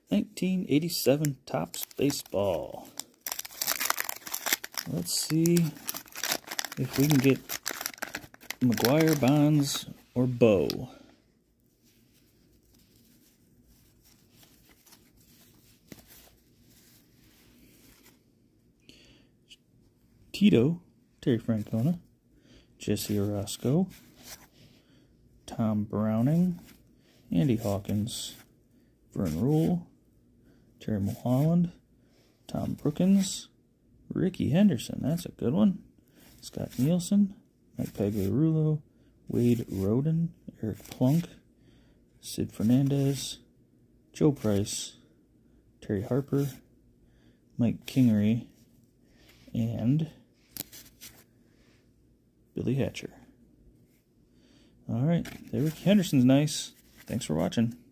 1987 Topps Baseball. Let's see if we can get McGwire, Bonds, or Bo. Tito, Terry Francona, Jesse Orosco, Tom Browning, Andy Hawkins, Vern Rule, Terry Mulholland, Tom Brookins, Ricky Henderson, that's a good one, Scott Nielsen, Mike Pagliarulo, Wade Roden, Eric Plunk, Sid Fernandez, Joe Price, Terry Harper, Mike Kingery, and Billy Hatcher. Alright, there Ricky Henderson's nice. Thanks for watching.